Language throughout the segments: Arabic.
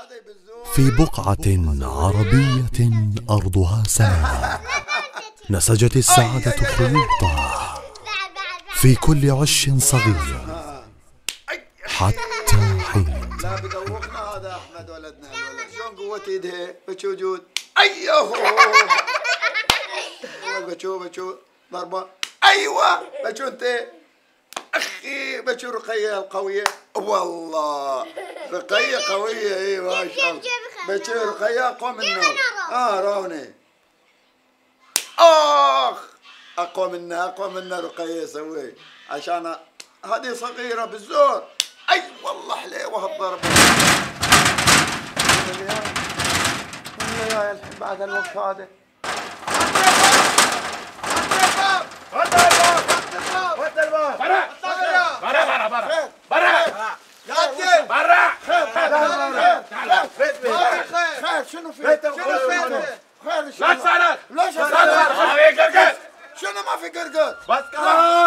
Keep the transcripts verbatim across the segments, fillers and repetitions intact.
في بقعة عربية أرضها سلام نسجت السعادة خيوطها في كل عش صغير حتى حين. لا بدوخنا هذا أحمد ولدنا الولد. شلون قوة يدها بتوجود. أيوه بشو بشو ضربة. أيوه بشو أنت أخي بشو رقية القوية. والله رقية قوية. إي ما شاء الله بشو رقية أقوى منه. آه روني آخ أقوى منها أقوى منها رقية سوي عشان هذه صغيرة بالزور. أي والله حليوة هالضربة. والله الحين بعد الوقت هذا. ودى الباب ودى الباب برا برا برا برا برا يا عبدين برا. خير شنو في؟ شنو في؟ خير لا تسألك ليش تسألك؟ ما في قرقد. شنو ما في قرقد؟ بس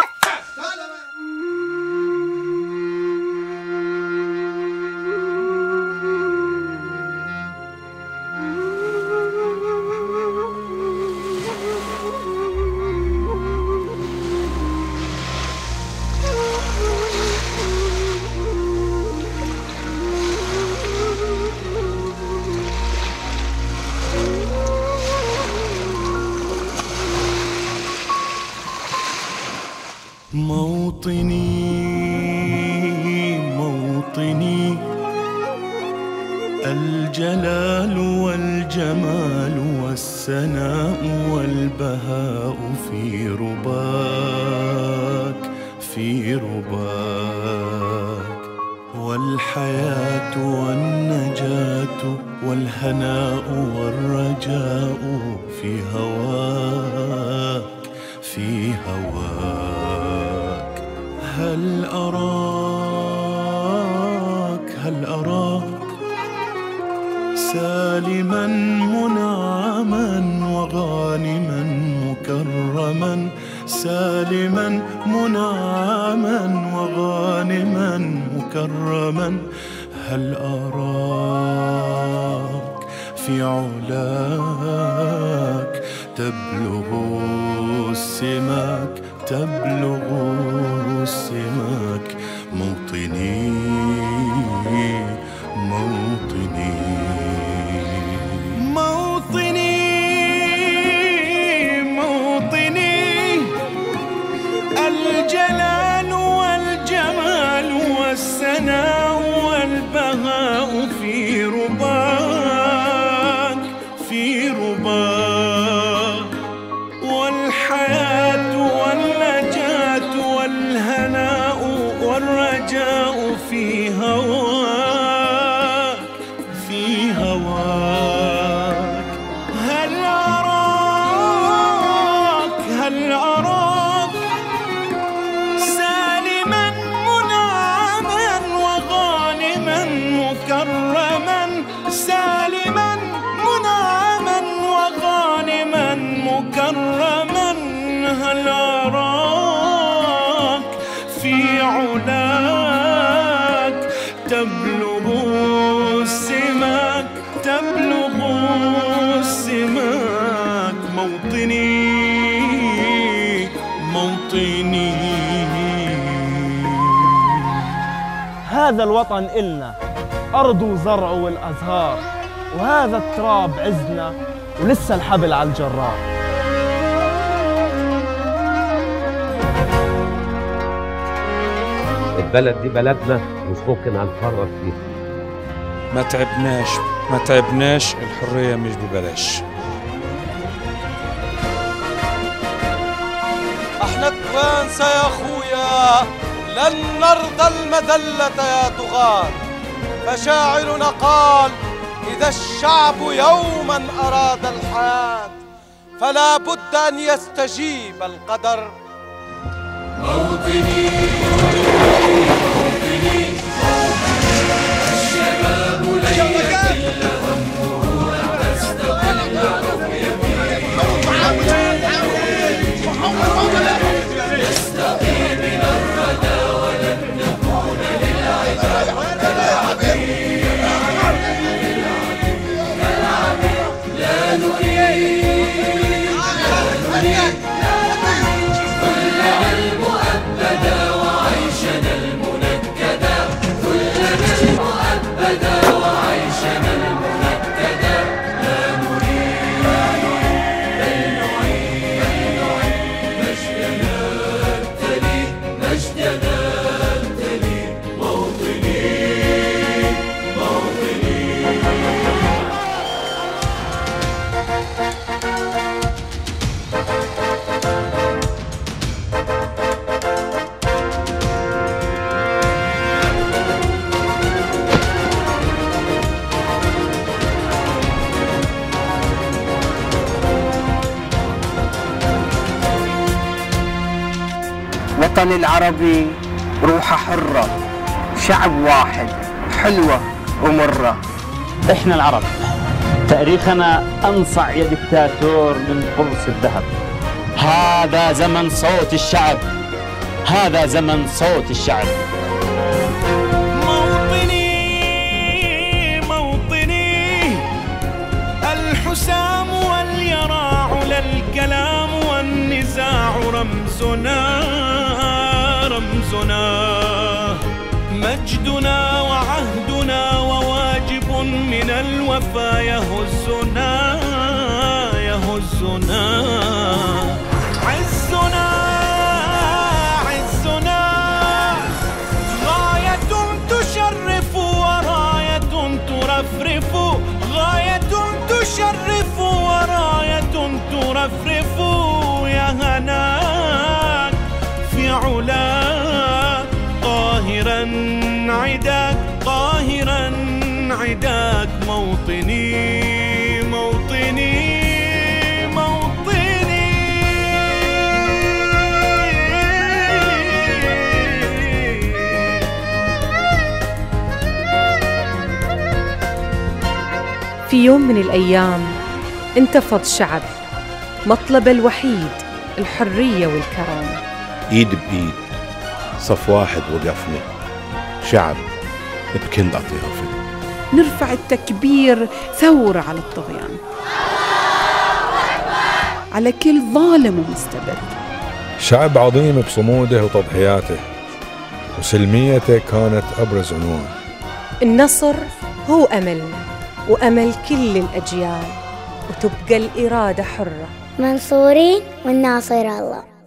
موطني موطني الجلال والجمال والسناء والبهاء في رباك في رباك والحياة والنجاة والهناء والرجاء في هواك في هواك. هل أراك هل أراك سالما منعما وغانما مكرما سالما منعما وغانما مكرما. هل أراك في علاك تبلغ السماك تبلغ السماك. موطني موطني موطني موطني الجلال والجمال والسناء والبهاء في رباك في رباك والحياة والنجاة والهناء والرجاء في هواك في هواك. هل أراك هل أراك سالما منعما وغانما مكرما سالما منعما وغانما مكرما. هل أراك في علاك تبلغ السماك تبلغ السماك. موطني موطني. هذا الوطن إلنا أرض وزرع والأزهار وهذا التراب عزنا ولسه الحبل على الجرار. البلد دي بلدنا مش ممكن هنفرط فيها. ما تعبناش ما تعبناش الحرية مش ببلاش. احنا توانسة يا اخويا لن نرضى المذلة يا طغاة. فشاعرنا قال إذا الشعب يوما أراد الحياة فلا بد أن يستجيب القدر. موطني موطني الشباب لن يكل همه أن تستقل رؤيتي نستقي من الردى ولن نكون للعباد الوطن العربي روحه حرة، شعب واحد، حلوة ومرة. احنا العرب تاريخنا أنصع يا دكتاتور من قرص الذهب. هذا زمن صوت الشعب، هذا زمن صوت الشعب. موطني موطني الحسام واليراع لا الكلام والنزاع رمزنا رمزنا مجدنا وعهدنا وواجب من الوفا يهزنا يهزنا عزنا عزنا غاية تشرف وراية ترفرف غاية تشرف وراية ترفرف يا هناك في علاك قاهرا عداك قاهرا عداك موطني موطني موطني. في يوم من الأيام انتفض شعب مطلبه الوحيد الحرية والكرامة. إيد بإيد صف واحد وقفنا، شعب بكل أطيافه، نرفع التكبير ثورة على الطغيان، على كل ظالم ومستبد. شعب عظيم بصموده وتضحياته، وسلميته كانت أبرز عنوان. النصر هو أملنا وأمل كل الأجيال، وتبقى الإرادة حرة. منصورين والناصر الله.